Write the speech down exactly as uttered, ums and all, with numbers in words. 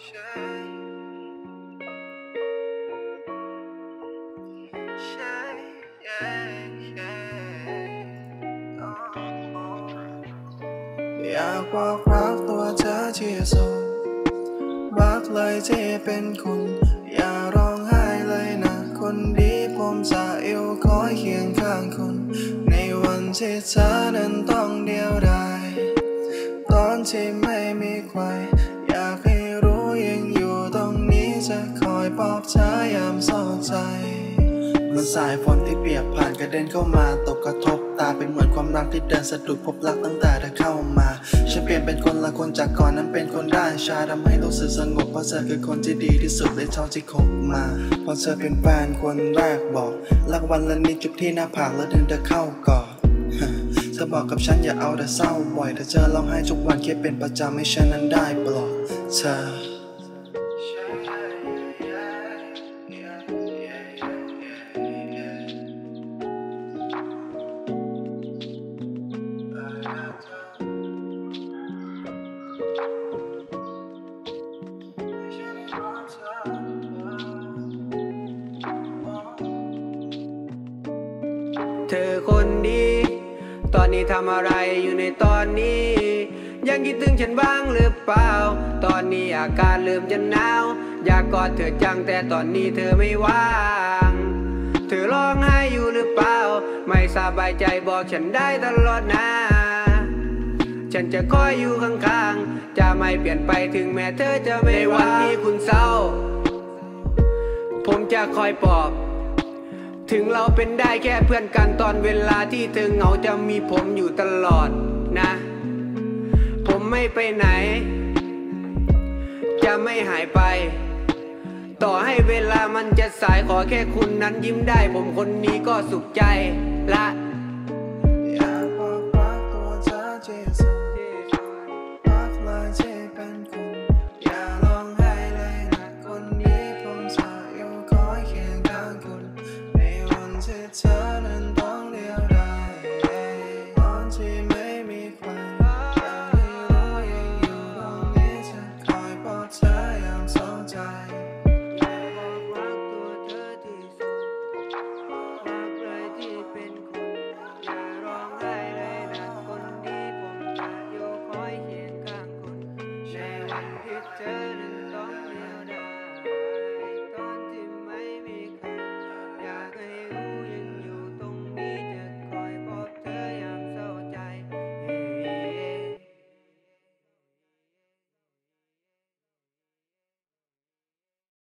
อยากบอกรักตัวเธอที่สุดรักเลยที่เป็นคุณอย่าร้องไห้เลยนะคนดีผมจะอยู่คอยเคียงข้างคุณในวันที่เธอนั้นต้องเดียวดายตอนที่ไม่มีใครอยากให้รู้ยังอยู่ตรงนี้จะคอยปลอบเธอยามเศร้าใจเมื่อสายฝนที่เปียกผ่านกระเด็นเข้ามาตกกระทบตาเป็นเหมือนความรักที่เดินสะดุดพบรักตั้งแต่เธอเข้ามาฉันเปลี่ยนเป็นคนละคนจากก่อนนั้นเป็นคนด้านชาทำให้รู้สึกสงบเพราะเธอคือคนที่ดีที่สุดในเท่าที่คบมาพอเธอเป็นแฟนคนแรกบอกรักวันละนิดจุบที่หน้าผากแล้วดึงเธอเข้ากอดเธอบอกกับฉันอย่าเอาแต่เศร้าบ่อยแต่เธอร้องไห้ทุกวันแค่เป็นประจำให้ฉันนั้นได้ปลอบเธอเธอคนดีตอนนี้ทำอะไรอยู่ในตอนนี้ยังคิดถึงฉันบ้างหรือเปล่าตอนนี้อากาศเริ่มจะหนาวอยากกอดเธอจังแต่ตอนนี้เธอไม่ว่างเธอร้องไห้อยู่หรือเปล่าไม่สบายใจบอกฉันได้ตลอดนะฉันจะคอยอยู่ข้างๆจะไม่เปลี่ยนไปถึงแม้เธอจะไม่ว่างในวันที่คุณเศร้าผมจะคอยปลอบถึงเราเป็นได้แค่เพื่อนกันตอนเวลาที่เธอเหงาจะมีผมอยู่ตลอดนะผมไม่ไปไหนจะไม่หายไปต่อให้เวลามันจะสายขอแค่คุณนั้นยิ้มได้ผมคนนี้ก็สุขใจละ